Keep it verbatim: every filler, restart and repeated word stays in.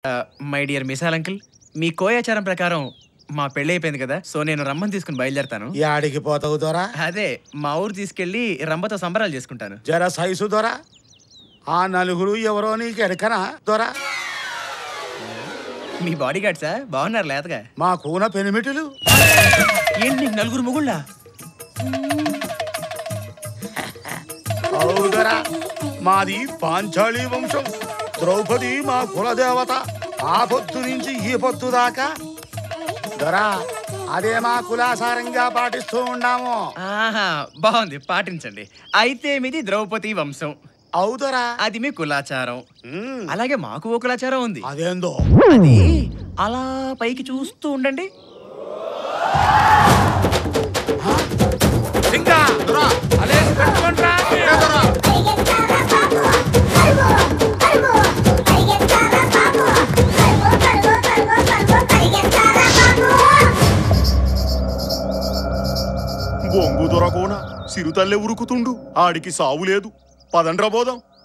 My dear Misal uncle, మీ కోయాచారం ప్రకారం మా పెళ్ళి అయిపోయింది కదా, సో నేను రమ్మని తీసుకుని బయలుదేరతాను. యాడికి పోతావు దొరా? అదే మా ఊరు తీసుకెళ్లి రంబతో సంబరాలు చేసుకుంటాను. జర సైసు దొరా, ఆ నలుగురు ఎవరో నీకు ఎడకనా దొరా? మీ బాడీ గార్డ్ సార్ బాగున్నారు లేతగా. మా కూన పెనిమిటులు. ఏంటి నీకు నలుగురు మొగుళ్ళా? అవుదరా, మాది పాంచాళీ వంశం. ద్రౌపది మా కులదేవత. ఆ పొద్దు నుంచి ఈ పొద్దు దాకా దొరా అదే మా కులాసారంగా పాటిస్తూ ఉన్నాము. ఆహా, బాగుంది, పాటించండి. అయితే మీది ద్రౌపది వంశం. అవుదరా, అది మీ కులాచారం. అలాగే మాకు ఓ కులాచారం ఉంది. అదేందో అది అలా పైకి చూస్తూ ఉండండి. బొంగు దొరకోన సిరుతల్లే ఉరుకుతుండు, ఆడికి సావు లేదు. పదండ్రా పోదాం.